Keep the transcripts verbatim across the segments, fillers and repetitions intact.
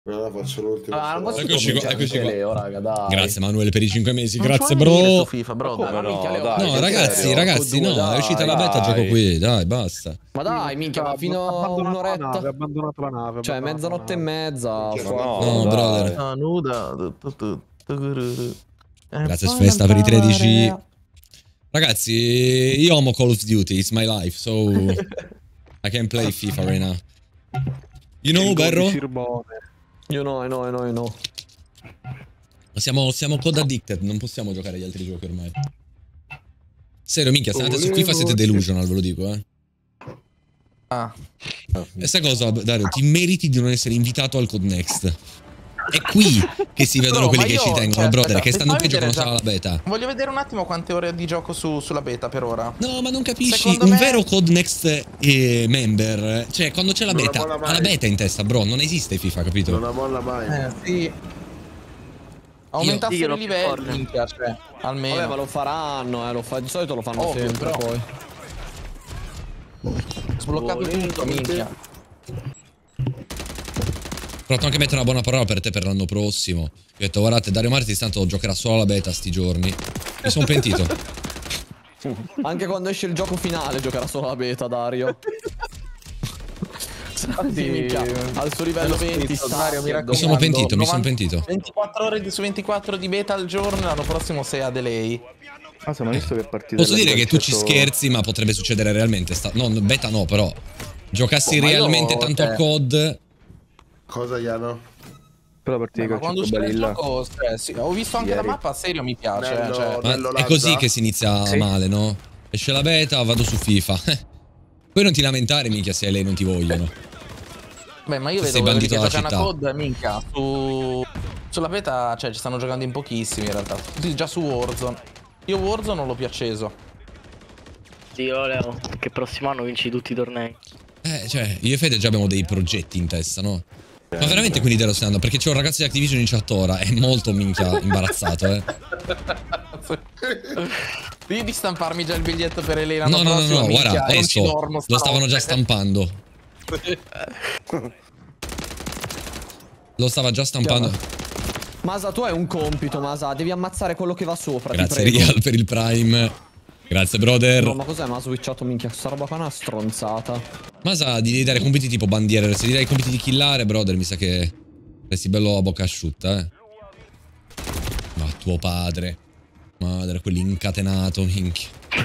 Allora faccio l'ultimo. Ah, non posso eccoci qua, eccoci qua. Leo, raga, dai. Grazie Manuele per i cinque mesi, Non grazie ci vuoi venire bro. su FIFA, bro. Ma come Dai, no, minchia, Leo, dai, No che ragazzi, serio? ragazzi, Due, no, dai, è uscita la beta, dai. gioco qui, dai, basta. Ma dai, minchia, ma fino a abbandonato la nave, un'oretta. abbandonato la nave. Cioè, abbandonato la mezzanotte e nave. mezza. Ma sto- no, No, dai. brother. Ah, nuda. Grazie Sfesta per i tredici. Ragazzi, io amo Call of Duty, it's my life, so I can play FIFA right now. You know, Berro? Io no, io no, io no, io no. Siamo, siamo code addicted, non possiamo giocare agli altri giochi ormai. Serio, minchia, se andate su FIFA siete delusional, ve lo dico, eh. Ah. E sai cosa, Dario? Ti meriti di non essere invitato al Code Next. È qui che si vedono Bro, quelli ma che io- ci tengono, cioè, brother, aspetta, che stanno mi fai peggio quando vedere sarà la beta. Voglio vedere un attimo quante ore di gioco su, sulla beta per ora. No, ma non capisci, Secondo un me- vero Code Next eh, member, cioè quando c'è la Non la beta, molla mai. ha la beta in testa, bro, non esiste FIFA, capito? Non la molla mai. Eh, sì. Aumentassero Io- i livelli, minchia, cioè, almeno. Vabbè, ma lo faranno, eh, lo fa... di solito lo fanno Ovvio, sempre però. poi. Sbloccato tutto, minchia. Ho fatto anche mettere una buona parola per te per l'anno prossimo. Io ho detto, guardate, Dario Martins tanto giocherà solo alla beta sti giorni. Mi sono pentito. Anche quando esce il gioco finale giocherà solo la beta, Dario. Sì, minchia, al suo livello venti sta. Dario, mi Mi sono pentito, mi sono novanta pentito. ventiquattro ore di- su ventiquattro di beta al giorno, l'anno prossimo sei a delay. Ah, sono visto che è partita. Posso dal dire che tu ci concetto- scherzi, ma potrebbe succedere realmente. Sta... No, beta no, però. Giocassi Oh, ma io- realmente tanto a cioè- C O D. Cosa, Iano? Però la partita Ma di quando calcetto uscirà il balilla. gioco, cioè, sì, ho visto anche Ieri. la mappa, a serio mi piace. Bello. eh, cioè. Ma Bello è così Lazza. che si inizia Sì. male, no? Esce la beta, vado su FIFA. Poi non ti lamentare, minchia, se lei non ti vogliono. Beh, ma io Se vedo sei quelli bandito che dalla giocano a città. code, minchia, su... sulla beta, cioè, ci stanno giocando in pochissimi in realtà. Tutti già su Warzone. Io Warzone non l'ho più acceso. Dio, Leo, che prossimo anno vinci tutti i tornei. Eh, cioè, io e Fede già abbiamo dei progetti in testa, no? Ma veramente quindi te lo stai andando? Perché c'è un ragazzo di Activision in chat ora, è molto minchia imbarazzato, eh. Devi di stamparmi già il biglietto per Elena. No, no, no, prossimo, no, minchia, guarda, non ci adesso dormo lo stavano già stanotte. stampando. Lo stava già stampando. Masa, tu hai un compito, Masa. Devi ammazzare quello che va sopra. Grazie ti prego. Real per il Prime. Grazie brother. No, ma cos'è? Ma ha switchato, minchia. Questa roba qua è una stronzata. Ma sa di dare compiti tipo bandiere. Se gli dai i compiti di killare, brother, mi sa che resti bello a bocca asciutta, eh. Ma tuo padre. Madre, quell'incatenato, minchia.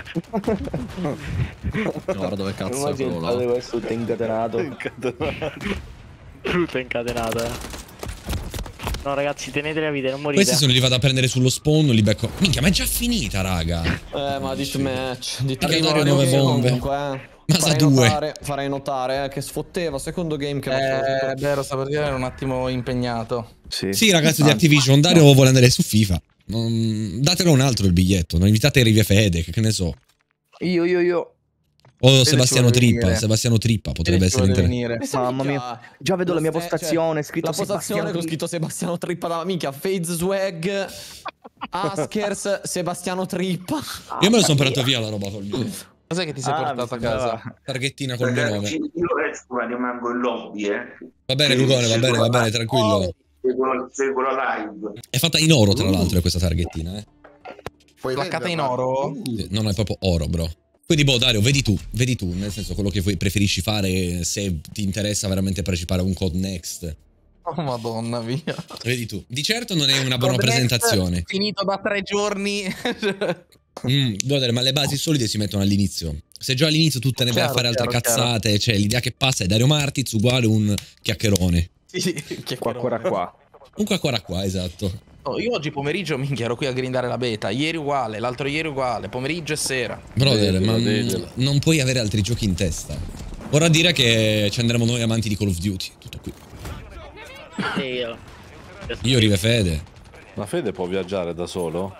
Guarda dove cazzo è quello là. Questo tutto incatenato. Incatenato. Tutto incatenato, eh. No, ragazzi, tenetela a vita, non morite. Questi sono li vado a prendere sullo spawn, li becco. Minchia, ma è già finita, raga. Eh, ma deathmatch. Di Perché Dario nuove bombe. Comunque, eh. Ma sa Farei due. notare, farei notare eh, che sfotteva. Secondo game che Eh, è vero, sta per dire, ero un attimo impegnato. Sì. Sì, ragazzo di Activision, Dario vuole andare su FIFA. Non... Datelo un altro il biglietto. Non invitate Rive Fede, che, che ne so. Io, io, io. O ci Sebastiano vuole Trippa. venire. Sebastiano Trippa potrebbe Ci essere vuole interessante. venire. Mamma mia. Già vedo la mia postazione, scritto La postazione Sebastiano con scritto Sebastiano Trippa dalla minchia. Fade Swag, Askers, Sebastiano Trippa. Io me lo sono portato via la roba col mio. Cos'è che ti sei Ah, portato a mi sembrava- casa? Targhettina col mio nome. Io resto, rimango in lobby, eh. Va bene, Lugone, va bene, va bene, tranquillo. Seguo, seguo la live. È fatta in oro, tra l'altro, questa targhettina, eh. Puoi Placcata in venderla? oro? No, no, è proprio oro, bro. Quindi, boh, Dario, vedi tu, vedi tu, nel senso quello che vuoi- preferisci fare, se ti interessa veramente partecipare a un Code Next. Oh madonna mia. Vedi tu. Di certo non è una buona Code Next presentazione. Finito da tre giorni. Mm, brother, ma le basi solide si mettono all'inizio. Se già all'inizio tu te ne vai a Chiaro, fare altre chiaro, cazzate, cioè l'idea che passa è Dario Martiz uguale un chiacchierone. Sì, che Qua, qua, qua. Un qua qua qua, esatto. Oh, io oggi pomeriggio minchia ero qui a grindare la beta. Ieri uguale, l'altro ieri uguale, pomeriggio e sera. Brother, Vedela, ma vedela. non puoi avere altri giochi in testa. Ora dire che ci andremo noi amanti di Call of Duty. Tutto qui. E io. Io Rive Fede. Ma Fede può viaggiare da solo?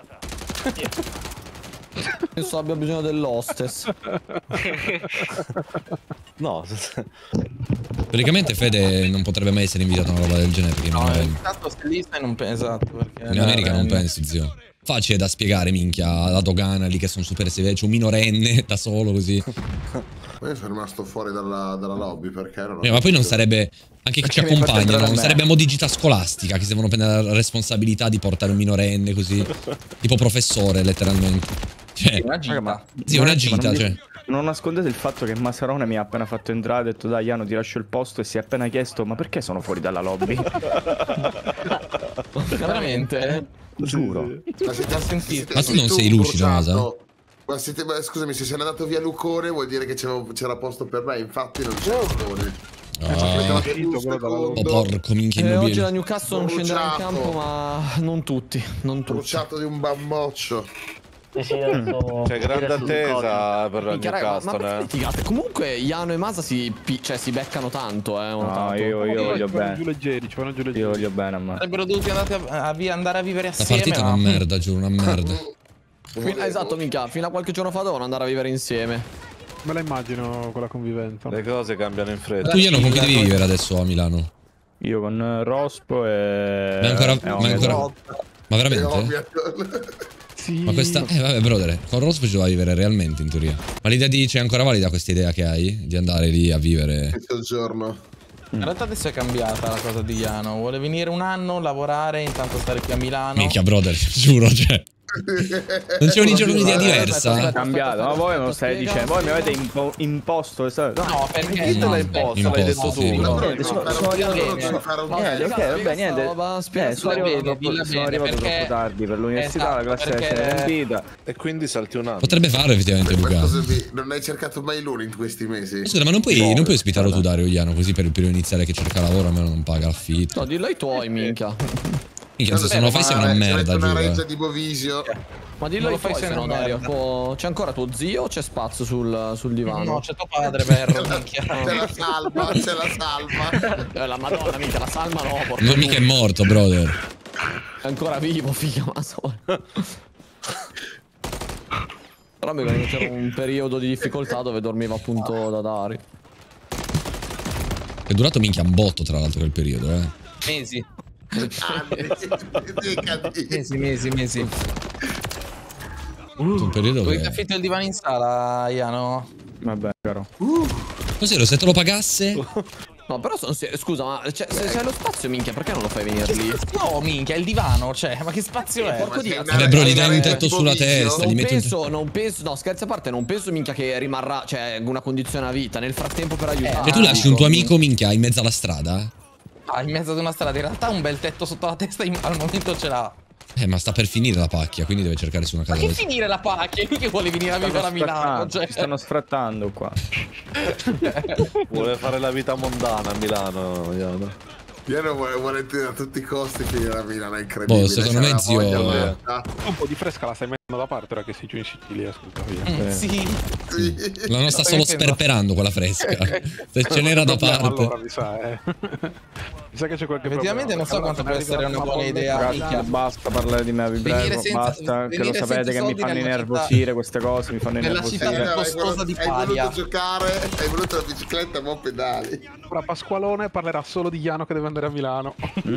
Penso abbia bisogno dell'hostess. No. Praticamente Fede non potrebbe mai essere invitato a una roba del genere perché No, non eh, è... intanto se lì stai non penso, esatto, perché In America non eh, penso, zio. Facile da spiegare, minchia, la dogana lì che sono super severi. C'è un minorenne da solo così. Io sono rimasto fuori dalla, dalla lobby perché non ho Eh, ma poi non sarebbe. Anche chi ci Perché mi fate accompagnano, entrare non a me? sarebbe modicità scolastica che si devono prendere la responsabilità di portare un minorenne così. Tipo professore, letteralmente. Cioè, Una gita. Ma- sì, una ma gita, non, vi- cioè. non nascondete il fatto che Masarone mi ha appena fatto entrare, ha detto dai Iano ti lascio il posto e si è appena chiesto ma perché sono fuori dalla lobby? Veramente? Giuro. Ma siete- L'ho sentito. Ma tu non sei lucido, bruciato. Masa? Ma siete, ma scusami, se sei andato via Lucone vuol dire che c'avevo- c'era posto per me, infatti non c'è Lucone. Ah, Aspettavate finito un quello dalla oh, secondo, porco minchia Eh, oggi la immobile. Newcastle non scenderà in Bruciato. campo, ma non tutti, non tutti. bruciato di un bamboccio. Sì, sì, adesso- C'è grande adesso sul attesa per Minchia, raga, ma- ma Newcastle, perché eh. litigate? Comunque Iano e Masa si, pi- cioè, si beccano tanto, eh, ho No, notato. io, io voglio Ci vanno giù bene. leggeri, ci vanno giù Io leggeri. voglio bene a me. Sarebbero dovuti andare a, a vi- andare a vivere La assieme. partita è ma... una merda, giuro, una merda. Fin- esatto, minchia, fino a qualche giorno fa dovevano andare a vivere insieme. Me la immagino con la convivenza. Le cose cambiano in fretta. Tu Iano con chi devi vivere adesso a Milano? Io con eh, Rospo e... Ma ancora. e Ma, Omega. ancora... ma È veramente? ovvio. Sì. Ma questa. Eh vabbè, brother, con Rospo ci doveva vivere realmente in teoria. Ma l'idea di. C'è ancora valida questa idea che hai? Di andare lì a vivere. Questo giorno. In realtà adesso è cambiata la cosa di Iano. Vuole venire un anno, lavorare, intanto stare qui a Milano. Minchia, brother, giuro, cioè. Non c'è un giorno un'idea diversa? È cambiato, ma voi me lo stai dicendo, voi mi avete impo- imposto questa... No, No, perché Chi te no, l'ha aspetta. imposto? L'hai detto Imposto, tu. sì. Ma no? però niente, sono- devi sono fare un arrivato- giorno, devi fare un No, Niente, ok, spiega va bene, niente. sta roba, Eh, spiega sono bene, arrivato, troppo, dilla sono bene, arrivato perché- troppo tardi per l'università, Esatto, la classe perché- si è riempita. E quindi salti un anno. Potrebbe farlo effettivamente Ma Luca. cosa vi- non hai cercato mai l'uno in questi mesi? Scusa, ma non puoi, non puoi ospitarlo tu Dario Iano così per il periodo iniziale che cerca lavoro, almeno non paga l'affitto. No, dillo ai tuoi, minchia. Minchia, se non lo fai sei una Ma- merda, c'è una giuro. reggia eh. di Bovisio. Ma dillo Non ai lo fai tuoi, se se no, non Dario. merda. può- C'è ancora tuo zio o c'è spazio sul, sul divano? No, c'è tuo padre, Berro, minchia. C'è la salva, c'è la salva. Eh, la madonna, minchia, la salma no, porca Non mica è morto, brother. È ancora vivo, figa, ma so. Però mi ricordo che c'era un periodo di difficoltà dove dormiva appunto da Dario. È durato minchia un botto tra l'altro quel periodo, eh. Mesi. Anni, decadi. Mesi, mesi, mesi. Un periodo Vuoi che che. affitto il divano in sala, Iano? Vabbè, caro. Cos'ero, se te lo pagasse? No, però sono serio, scusa, ma cioè, se c'hai lo spazio, minchia, perché non lo fai venire lì? No, minchia, il divano, cioè, ma che spazio è? porco Ma Dio. sei Vabbè, bro, gli dai un una tetto sulla Bovisio? testa, gli Non metti un penso, non penso, no scherzi a parte, non penso minchia che rimarrà, cioè, una condizione a vita. Nel frattempo per aiutare. E tu lasci un tuo amico minchia in mezzo alla strada? Ah, in mezzo ad una strada, in realtà un bel tetto sotto la testa in- al momento ce l'ha. Eh, ma sta per finire la pacchia, quindi deve cercare su una Ma casa. che dove- finire la pacchia? È lui che vuole venire a vivere a Milano, Sfrattando, cioè. ci stanno sfrattando qua. Vuole fare la vita mondana a Milano. Iano. Io non vuole, vuole a tutti i costi finire a Milano, è incredibile. Boh, secondo me, c'è una zio- voglia matta. Un po' di fresca la stai mettendo da parte ora che sei giù in Sicilia, scusa via. Mm, sì. Sì. La nostra sta solo sperperando quella fresca. Se ce n'era da Allora parte. mi sa, eh. Mi sa che c'è qualche Effettivamente problema. non so Allora, quanto se può ne essere arriva una buona bolla- idea. Ragazzi, minchia. basta parlare di me, vi Venire prego. senza- Basta, che venire lo senza sapete che mi soldi fanno nella città. innervosire queste cose, mi fanno Nella città innervosire. più Hai costosa di voluto- Hai Pavia. voluto giocare, hai voluto la bicicletta, ma pedali. Ora Pasqualone parlerà solo di Iano che deve andare a Milano.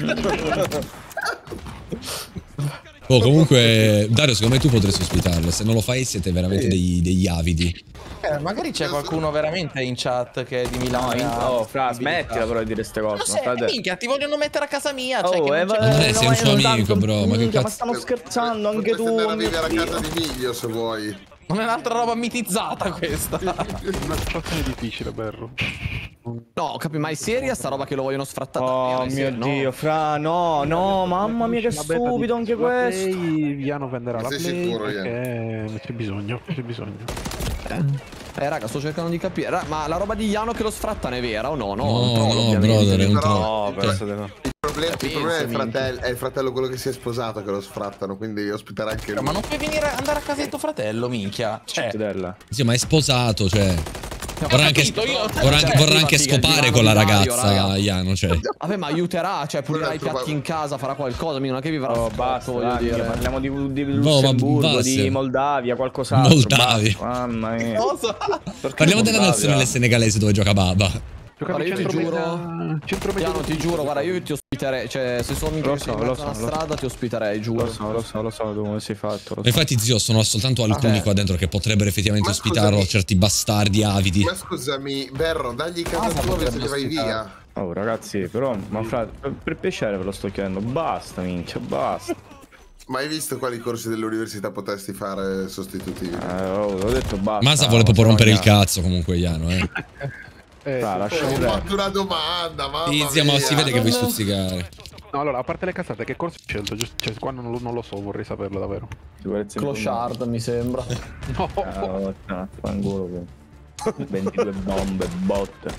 Oh, comunque, Dario, secondo me tu potresti ospitarlo. Se non lo fai, siete veramente dei- degli avidi. Eh, magari c'è qualcuno veramente in chat che è di Milano. No, e in- ha oh, fra, disponibilità. smettila però di dire queste Ma cose. se, Ma state- minchia, ti vogliono mettere a casa mia. Cioè, Oh, che eh, non c'è- va- Ma dai, sei un no, suo tanto- amico, bro, ma che minchia, cazzo- stanno scherzando anche Potresti tu. andare a mio vivere a casa Dio. di Miglio se vuoi. Non è un'altra roba mitizzata questa. Una situazione difficile, Berro. No, capi, ma è seria sta roba che lo vogliono sfrattare? Oh È mio serio, no. Dio, fra, no, no, mamma mia che La beta di- stupido anche la questo. Play, Iano venderà la Sei Play sicuro, perché c'è bisogno, c'è bisogno. Eh, raga, sto cercando di capire. Ra- ma la roba di Iano che lo sfrattano è vera o no? No, No, un troll, no, ovviamente. brother, è un Però- troll. No, penso di no. Il problema, il Penso, problema è, il minchia. fratello, è il fratello quello che si è sposato che lo sfrattano, quindi ospiterà anche lui. Ma non puoi venire andare a casa di tuo fratello, minchia. Cioè, Fedella. Sì, ma è sposato, cioè. Vorrà anche, capito, io- vorrà anche- Cioè, vorrà anche figa, il scopare divano con la di Dario, ragazza, raga. Iano, cioè. Vabbè, ma aiuterà, cioè pulirà Quello i è il piatti tuo- in casa, farà qualcosa, mica non è che vivrà Oh, scotto, basta, voglio dai, dire. parliamo di, di Boh, ma Lussemburgo, basta. di Moldavia, qualcos'altro. Moldavia. basta, Mamma mia. cosa? Perché Parliamo della Moldavia? nazionale senegalese dove gioca Baba. Giocavi Guarda, io ti centro giuro, media- centro media Piano, ti giuro, guarda, io ti ospiterò ospiterei. Cioè, se sono minchia Lo che sei so, in lo mezzo alla so, lo so. strada, ti ospiterei, giuro. Lo so, lo so, lo so come sei fatto. Lo so. Infatti, zio, sono soltanto alcuni Vabbè. qua dentro che potrebbero effettivamente Ma ospitarlo, scusami. certi bastardi avidi. Ma scusami, Berro, dagli casa Cosa tua visto potrebbe che vai ospitare? via. Oh ragazzi, però, ma frate, per, per piacere ve lo sto chiedendo. Basta, minchia, basta. Ma hai visto quali corsi dell'università potresti fare sostitutivi? Eh, oh, ho detto basta. Masa vuole proprio non rompere il sogna. cazzo comunque, Iano, eh. Eh, Fra, sì. lascia Ho perdere. fatto una domanda, mamma Sì, zio, ma mia. si vede che vuoi stuzzicare. No, allora, a parte le cazzate, che corso hai scelto? Giusto- Cioè, qua non lo, non lo so, vorrei saperlo davvero. Sicurezza Clochard, mi sembra. No, informatica. Ah, no, fangolo che. ventidue bombe, botte.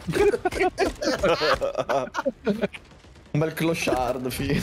Un bel clochard, figlio.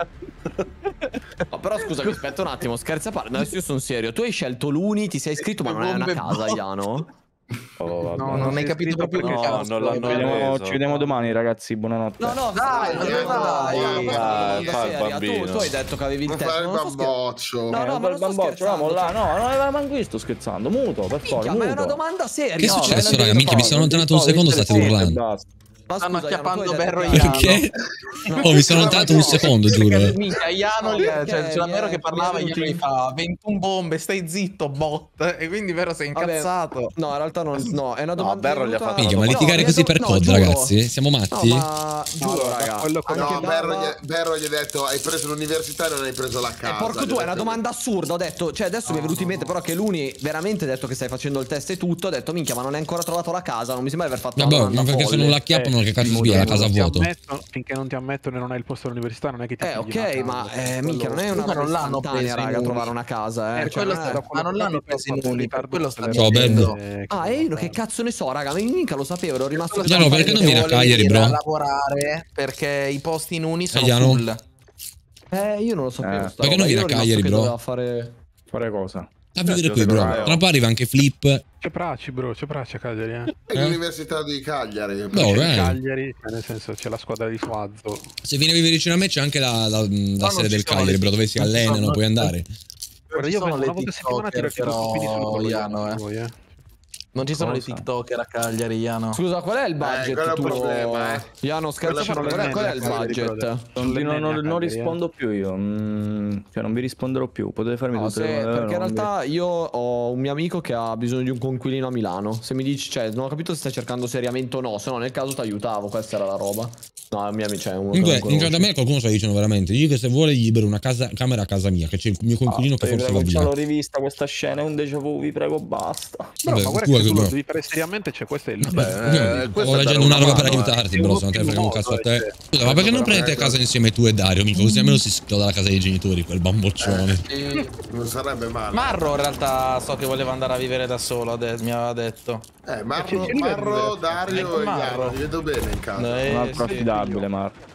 No, però scusami, aspetta un attimo, scherzi a parte. No, adesso io sono serio. Tu hai scelto l'Uni, ti sei iscritto, ma non hai una Bombe casa, botte. Iano? Oh, vabbè. No, non hai si è capito iscritto proprio che perché- cazzo. no, non l'hanno Ci vediamo, preso. ci vediamo domani, ragazzi. Buonanotte. No, no, Dai, dai, dai, dai, dai, Iano, questa è una dai, domanda fa il seria. Tu, bambino. tu hai detto che avevi il Non test. fare il Non sto scherzando. bamboccio. No, Eh, no, un ma bel non sto bamboccio, scherzando. vamo là. No, no, ma manco io sto scherzando. Muto, per favore, Minchia, ma è una muto. domanda seria. Che è no, successo, me la raga? devi Minchia, mi fare. sono allontanato un secondo, state urlando. Basta. Ma Stanno scusa, Iano, tu hai acchiappando detto Berro che- e Iano. Perché? No, Oh, mi sono no, allontanato no, un secondo, giuro. eh. Minchia, Iano, Ma gli- perché cioè, c'era mi Vero è- che parlava, mi è Iano gli venuto fa ventuno bombe, stai zitto, bot. E quindi Vero sei Vabbè, incazzato. no, in realtà non. No, è una domanda. Berro gli ha venuta- fatto Minchia, ma No, litigare no, così per no, C O D, giuro. ragazzi? Siamo matti? No, ma giuro, Allora, raga. quello che- anche No, Baba- Berro gli, Berro gli ha detto hai preso l'università e non hai preso la Eh, casa. porco Gli tu, ho è una detto- domanda assurda. Ho detto, cioè, adesso mi è venuto in mente, però, che l'Uni veramente ha detto che stai facendo il test e tutto. Ho detto, minchia, ma non hai ancora trovato la casa. Non mi sembra di aver fatto Vabbè, una ma domanda perché se non folle. la acchiappano, Eh, che cazzo sì, svia la sì, casa a ti vuoto? ammettono- finché non ti ammettono e non hai il posto all'università, non è che ti Eh, pigli una ok, casa. ma eh, Quello- minchia, non è una Comunque non roba l'hanno istantanea, preso in raga, Uni. trovare una casa, eh. Per Cioè, quello non è- sta- ma non l'hanno preso in Uni, per quello sta Ciao, dicendo. bello. Ah, e io che cazzo ne so, raga, ma minchia lo sapevo, ero rimasto. Già, no, perché non vieni a Vuole Cagliari, venire bro? a lavorare perché i posti in Uni sono Giuliano? full. Eh, io non lo sapevo. Eh, sta perché roba. non vieni Io a ero rimasto Cagliari, che bro? doveva fare. Fare cosa? A vivere Eh, qui, bro. dovrai- Tra un po' arriva anche Flip. C'è Praci, bro, c'è Praci a Cagliari, eh. È l'università di Cagliari. No, C'è eh. Cagliari, cioè, nel senso c'è la squadra di Suazzo. Se vieni a vivere vicino a me c'è anche la, la, la non sede ci del sono Cagliari, le- bro, dove si non ci allenano, sono- puoi andare. Guarda, ci io sono vengo le una volta a settimana a TikToker, tirarti due colpi di però, sotto Iano, eh. voi, eh. Non ci sono Cosa? le TikToker a Cagliari, Iano. Scusa, qual è il quello è budget un tuo? problema, eh. Iano, scherzo, Quello qual è è, un qual è il problema, budget? brother. Non, vi- non- non- non Cagliari, eh. rispondo più io. Mm, cioè, non vi risponderò più. Potete farmi No, tutte se- le domande. perché in non vi- realtà io ho un mio amico che ha bisogno di un conquilino a Milano. Se mi dici, cioè, non ho capito se stai cercando seriamente o no. Se no, nel caso ti aiutavo. Questa era la roba. No, è un mio amico, cioè, uno che Comunque, non in chat da conosci. me qualcuno sta dicendo veramente. Io che se vuole gli libero una casa, camera a casa mia, che c'è il mio coinquilino che Ah, vi forse prego, va già via. l'ho rivista questa scena, è un déjà vu, vi prego, basta. Bro, Vabbè, ma guarda tu che se tu bro. lo devi fare seriamente, c'è questo è il Vabbè, Eh, io questo stavo è leggendo dare una una roba per mano, eh. aiutarti, bro, se non te ne frega un cazzo a te. Cioè, Scusa, ma perché non prendete a veramente- casa insieme tu e Dario, mica? Così almeno si schiude la casa dei genitori, quel bamboccione. Sì. Non sarebbe male. Marro in realtà so che voleva andare a vivere da solo, ade- mi aveva detto. Eh, Marro, C'è- c'è Marro, Dario Ecco e Marro. Iano, li vedo bene in casa. Eh, Un altro sì. affidabile, Marco.